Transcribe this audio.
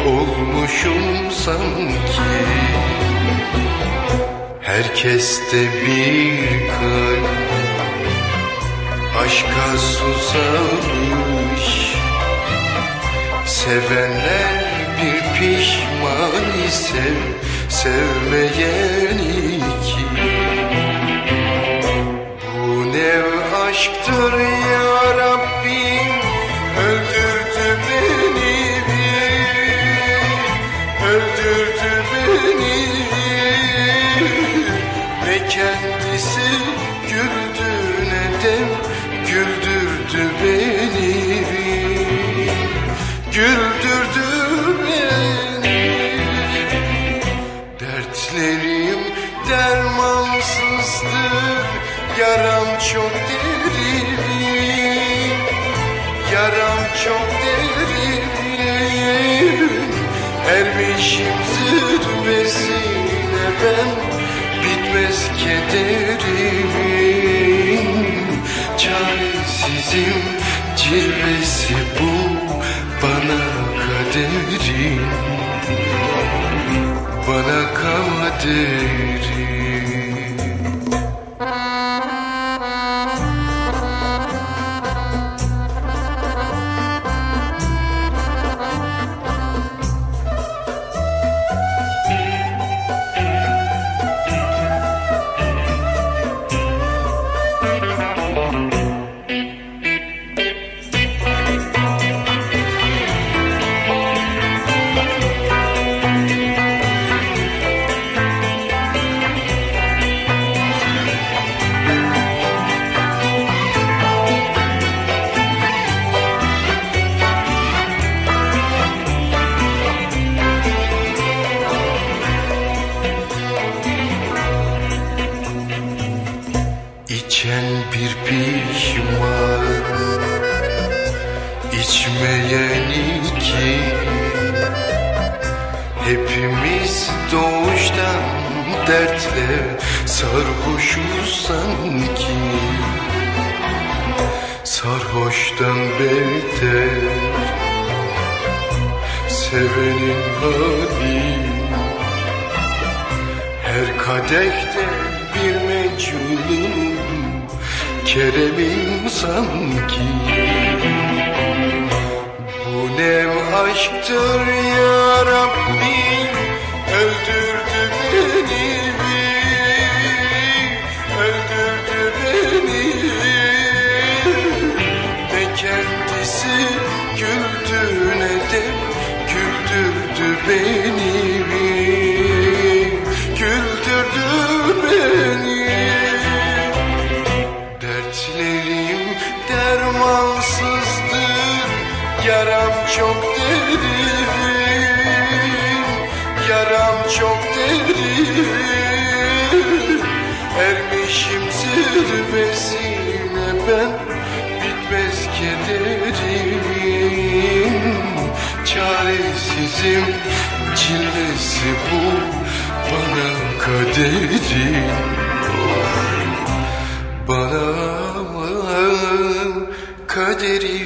olmuşum sanki. Herkeste bir kalp aşka susamış. Sevenler bir pişman ise sevmeyen iki. Bu ne aşktır ya Rabbim, öldürdü beni, öldürdü beni. Ne kendisi güldü ne de güldürdü beni, güldürdü beni. Dertlerim dermansızdır, yaram çok derin, yaram çok derin. Ermişim zirvesine ben, bitmez kederim. Çaresizim, cilvesi bu bana kaderim, bana kaderim. İçen bir pişman, içmeyen iki. Hepimiz doğuştan dertle sarhoşuz sanki. Sarhoştan beter sevenin hali. Her kadehte bir mecnunum, Kerem'im sanki. Bu ne aşktır ya Rabbim, öldürdü beni, öldürdü beni. Ne kendisi güldü ne de güldürdü beni, güldürdü beni. Dertlerim dermansızdır, yaram çok derin, yaram çok derin. Ermişim zirvesine ben, bitmez kederim. Çaresizim, cilvesi bu bana kaderim, bana kaderim.